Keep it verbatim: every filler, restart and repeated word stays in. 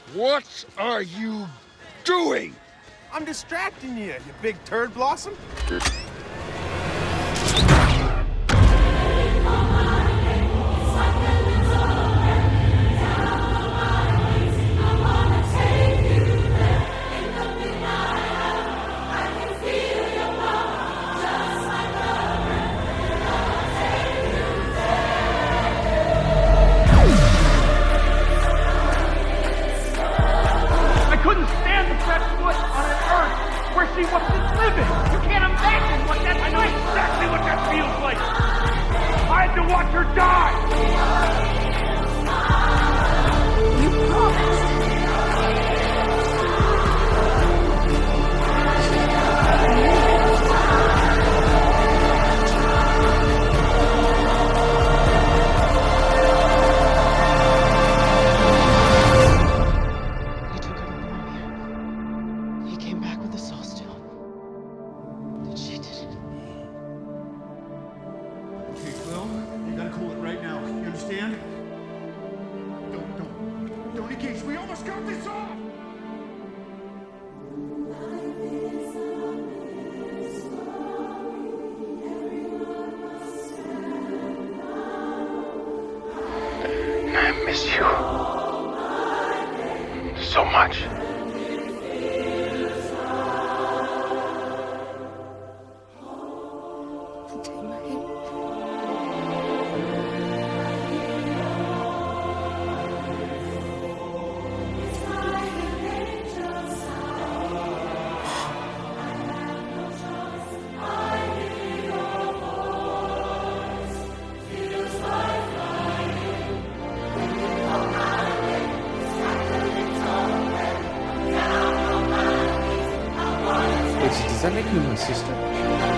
What are you doing? I'm distracting you, you big turd blossom. She wasn't living. You can't imagine what that. I know exactly what that feels like. I had to watch her die. You promised. He took her to Lamia. He came back with the soul stone. She did it. Okay, Quill, you gotta cool it right now. You understand? Don't, don't, don't engage. We almost got this off! I miss you so much. Does that make you my sister?